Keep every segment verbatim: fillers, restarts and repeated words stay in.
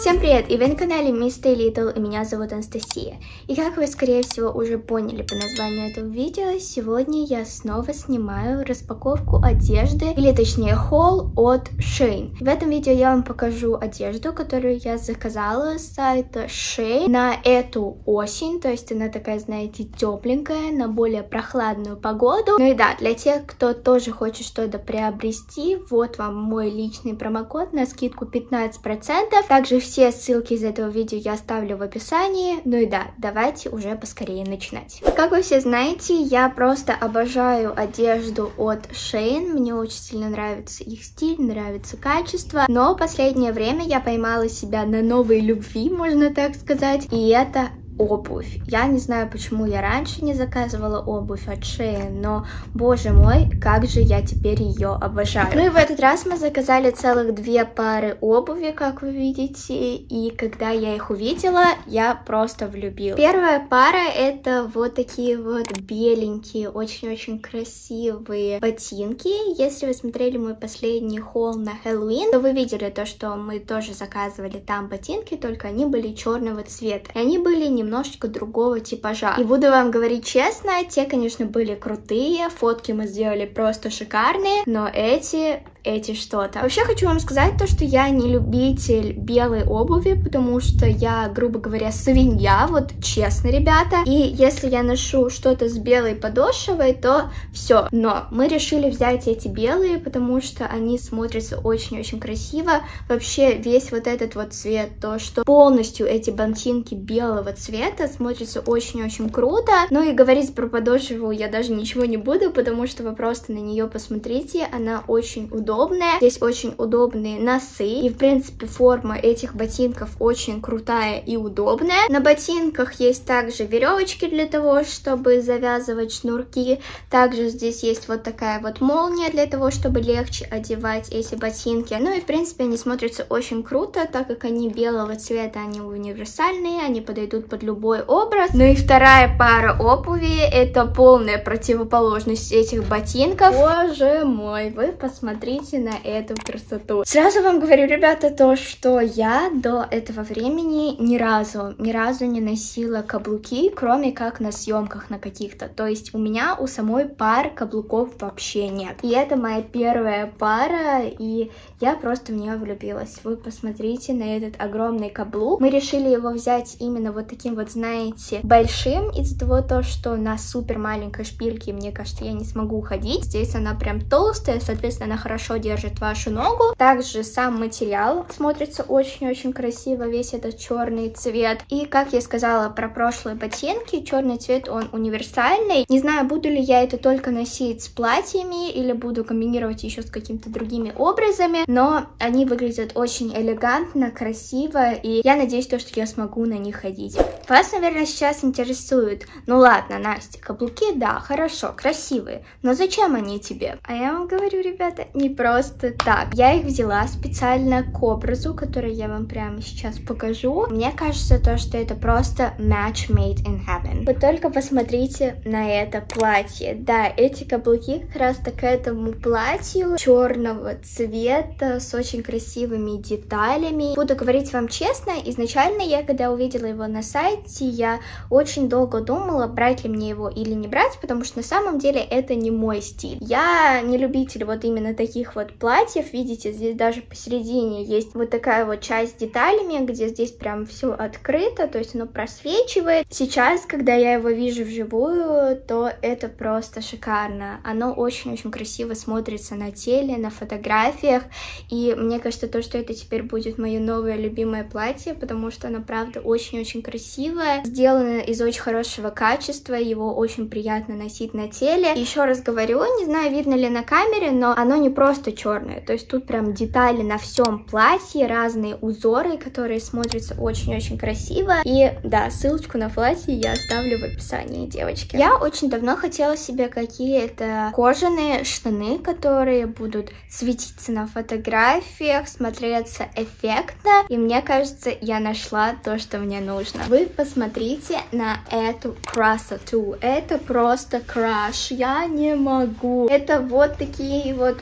Всем привет! И вы на канале Мисс Литл, и меня зовут Анастасия. И как вы, скорее всего, уже поняли по названию этого видео, сегодня я снова снимаю распаковку одежды, или точнее хол от Shein. В этом видео я вам покажу одежду, которую я заказала с сайта Shein на эту осень, то есть она такая, знаете, тепленькая, на более прохладную погоду. Ну и да, для тех, кто тоже хочет что-то приобрести, вот вам мой личный промокод на скидку пятнадцать процентов. Также все ссылки из этого видео я оставлю в описании. Ну и да, давайте уже поскорее начинать. Как вы все знаете, я просто обожаю одежду от Shein. Мне очень сильно нравится их стиль, нравится качество. Но в последнее время я поймала себя на новой любви, можно так сказать. И это обувь. Я не знаю, почему я раньше не заказывала обувь от Shein, но, боже мой, как же я теперь ее обожаю. Ну и в этот раз мы заказали целых две пары обуви, как вы видите, и когда я их увидела, я просто влюбилась. Первая пара — это вот такие вот беленькие, очень-очень красивые ботинки. Если вы смотрели мой последний хол на Хэллоуин, то вы видели то, что мы тоже заказывали там ботинки, только они были черного цвета. И они были немного немножечко другого типажа. И буду вам говорить честно, те, конечно, были крутые, фотки мы сделали просто шикарные, но эти... эти что-то. Вообще хочу вам сказать то, что я не любитель белой обуви, потому что я, грубо говоря, свинья, вот честно, ребята. И если я ношу что-то с белой подошвой, то все. Но мы решили взять эти белые, потому что они смотрятся очень-очень красиво. Вообще весь вот этот вот цвет, то, что полностью эти ботинки белого цвета, смотрится очень-очень круто. Ну и говорить про подошву я даже ничего не буду, потому что вы просто на нее посмотрите, она очень удобная. Здесь очень удобные носы, и в принципе форма этих ботинков очень крутая и удобная. На ботинках есть также веревочки для того, чтобы завязывать шнурки. Также здесь есть вот такая вот молния для того, чтобы легче одевать эти ботинки. Ну и в принципе они смотрятся очень круто, так как они белого цвета, они универсальные, они подойдут под любой образ. Ну и вторая пара обуви — это полная противоположность этих ботинков. Боже мой, вы посмотрите на эту красоту. Сразу вам говорю, ребята, то, что я до этого времени ни разу, ни разу не носила каблуки, кроме как на съемках на каких-то. То есть у меня у самой пар каблуков вообще нет. И это моя первая пара, и я просто в нее влюбилась. Вы посмотрите на этот огромный каблук. Мы решили его взять именно вот таким вот, знаете, большим, из-за того, то, что на супер маленькой шпильке, мне кажется, я не смогу ходить. Здесь она прям толстая, соответственно, она хорошо держит вашу ногу. Также сам материал смотрится очень-очень красиво, весь этот черный цвет. И как я сказала про прошлые ботинки, черный цвет, он универсальный. Не знаю, буду ли я это только носить с платьями или буду комбинировать еще с какими-то другими образами, но они выглядят очень элегантно, красиво, и я надеюсь, то, что я смогу на них ходить. Вас, наверное, сейчас интересует: ну ладно, Настя, каблуки, да, хорошо, красивые, но зачем они тебе? А я вам говорю, ребята, не просто так. Я их взяла специально к образу, который я вам прямо сейчас покажу. Мне кажется, то, что это просто match made in heaven. Вы только посмотрите на это платье. Да, эти каблуки как раз так к этому платью черного цвета с очень красивыми деталями. Буду говорить вам честно, изначально я, когда увидела его на сайте, я очень долго думала, брать ли мне его или не брать, потому что на самом деле это не мой стиль. Я не любитель вот именно таких вот платьев. Видите, здесь даже посередине есть вот такая вот часть с деталями, где здесь прям все открыто, то есть оно просвечивает. Сейчас, когда я его вижу вживую, то это просто шикарно. Оно очень-очень красиво смотрится на теле, на фотографиях, и мне кажется, то, что это теперь будет мое новое любимое платье, потому что оно, правда, очень-очень красивое, сделано из очень хорошего качества, его очень приятно носить на теле. Еще раз говорю, не знаю, видно ли на камере, но оно не просто черное, то есть тут прям детали на всем платье, разные узоры, которые смотрятся очень-очень красиво. И да, ссылочку на платье я оставлю в описании, девочки. Я очень давно хотела себе какие-то кожаные штаны, которые будут светиться на фотографиях, смотреться эффектно, и мне кажется, я нашла то, что мне нужно. Вы посмотрите на эту красоту, это просто краш, я не могу. Это вот такие вот джинсы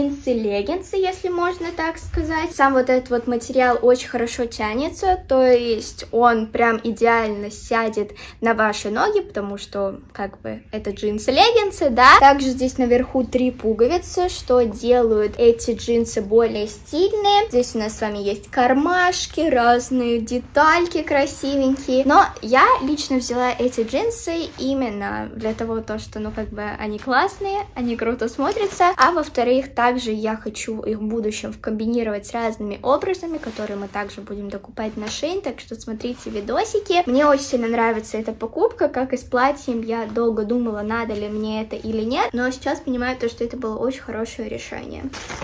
джинсы-леггинсы, если можно так сказать. Сам вот этот вот материал очень хорошо тянется, то есть он прям идеально сядет на ваши ноги, потому что как бы это джинсы-леггинсы, да. Также здесь наверху три пуговицы, что делают эти джинсы более стильные. Здесь у нас с вами есть кармашки, разные детальки красивенькие. Но я лично взяла эти джинсы именно для того, то, что, ну, как бы они классные, они круто смотрятся. А во-вторых, также я хочу их в будущем комбинировать с разными образами, которые мы также будем докупать на Shein. Так что смотрите видосики. Мне очень сильно нравится эта покупка, как и с платьем. Я долго думала, надо ли мне это или нет, но сейчас понимаю то, что это было очень хорошее решение.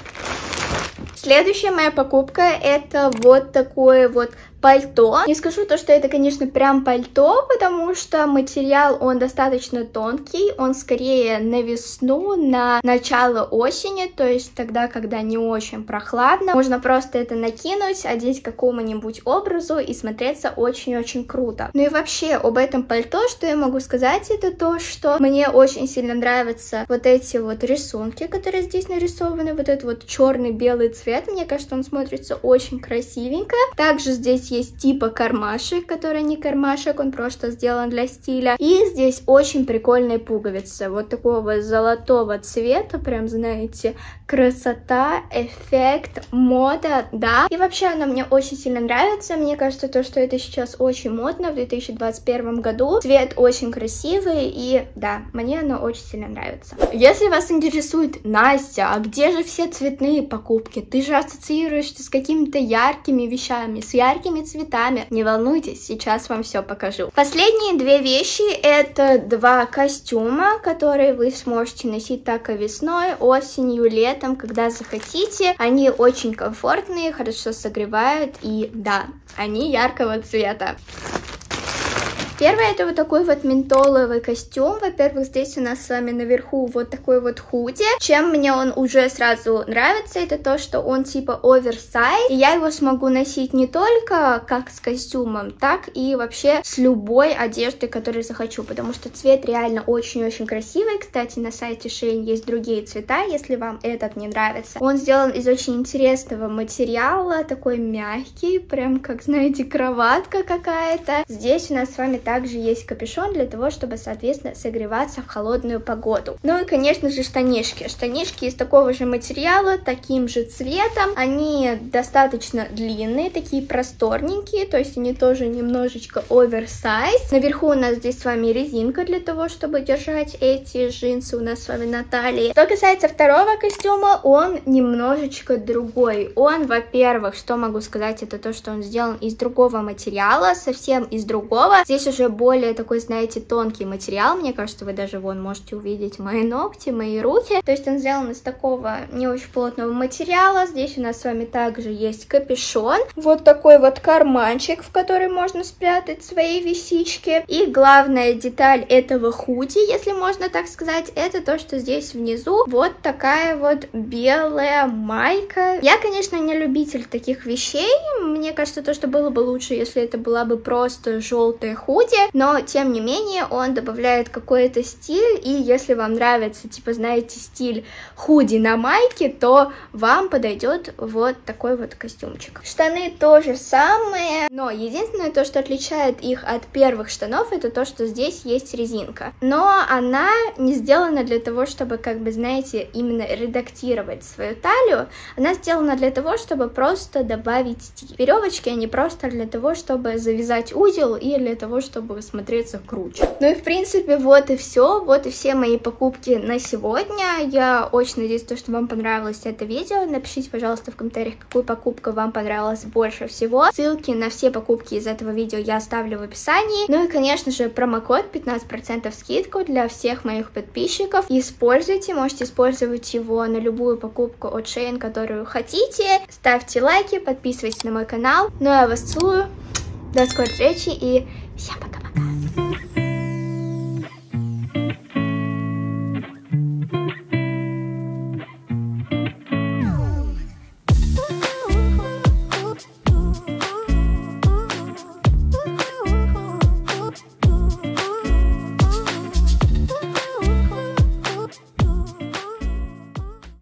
Следующая моя покупка — это вот такое вот пальто. Не скажу то, что это, конечно, прям пальто, потому что материал, он достаточно тонкий, он скорее на весну, на начало осени, то есть тогда, когда не очень прохладно. Можно просто это накинуть, одеть к какому-нибудь образу и смотреться очень-очень круто. Ну и вообще, об этом пальто, что я могу сказать, это то, что мне очень сильно нравятся вот эти вот рисунки, которые здесь нарисованы, вот этот вот черный-белый цвет, мне кажется, он смотрится очень красивенько. Также здесь есть типа кармашек, который не кармашек, он просто сделан для стиля. И здесь очень прикольные пуговицы, вот такого золотого цвета, прям, знаете, красота, эффект, мода, да. И вообще она мне очень сильно нравится, мне кажется, то, что это сейчас очень модно в две тысячи двадцать первом году. Цвет очень красивый, и да, мне оно очень сильно нравится. Если вас интересует: Настя, а где же все цветные покупки? Ты же ассоциируешься с какими-то яркими вещами, с яркими цветами. Не волнуйтесь, сейчас вам все покажу. Последние две вещи — это два костюма, которые вы сможете носить так и весной, осенью, летом, когда захотите. Они очень комфортные, хорошо согревают, и да, они яркого цвета. Первый — это вот такой вот ментоловый костюм. Во-первых, здесь у нас с вами наверху вот такой вот худи. Чем мне он уже сразу нравится, это то, что он типа оверсайз. И я его смогу носить не только как с костюмом, так и вообще с любой одеждой, которую захочу. Потому что цвет реально очень-очень красивый. Кстати, на сайте Shein есть другие цвета, если вам этот не нравится. Он сделан из очень интересного материала, такой мягкий, прям как, знаете, кроватка какая-то. Здесь у нас с вами также есть капюшон для того, чтобы, соответственно, согреваться в холодную погоду. Ну и, конечно же, штанишки. Штанишки из такого же материала, таким же цветом. Они достаточно длинные, такие просторненькие, то есть они тоже немножечко оверсайз. Наверху у нас здесь с вами резинка для того, чтобы держать эти джинсы у нас с вами на талии. Что касается второго костюма, он немножечко другой. Он, во-первых, что могу сказать, это то, что он сделан из другого материала, совсем из другого. Здесь уже более такой, знаете, тонкий материал. Мне кажется, вы даже вон можете увидеть мои ногти, мои руки. То есть он сделан из такого не очень плотного материала. Здесь у нас с вами также есть капюшон. Вот такой вот карманчик, в который можно спрятать свои вещички. И главная деталь этого худи, если можно так сказать, это то, что здесь внизу вот такая вот белая майка. Я, конечно, не любитель таких вещей. Мне кажется, то, что было бы лучше, если это была бы просто желтая худи. Но, тем не менее, он добавляет какой-то стиль, и если вам нравится, типа, знаете, стиль худи на майке, то вам подойдет вот такой вот костюмчик. Штаны то же самое, но единственное, то, что отличает их от первых штанов, это то, что здесь есть резинка. Но она не сделана для того, чтобы, как бы, знаете, именно редактировать свою талию. Она сделана для того, чтобы просто добавить стиль. Веревочки, они просто для того, чтобы завязать узел и для того, чтобы смотреться круче. Ну и в принципе вот и все, вот и все мои покупки на сегодня. Я очень надеюсь, что вам понравилось это видео. Напишите, пожалуйста, в комментариях, какую покупку вам понравилась больше всего. Ссылки на все покупки из этого видео я оставлю в описании. Ну и, конечно же, промокод пятнадцать процентов скидку для всех моих подписчиков. Используйте, можете использовать его на любую покупку от Shein, которую хотите. Ставьте лайки, подписывайтесь на мой канал. Ну а я вас целую. До скорой встречи и всем пока-пока.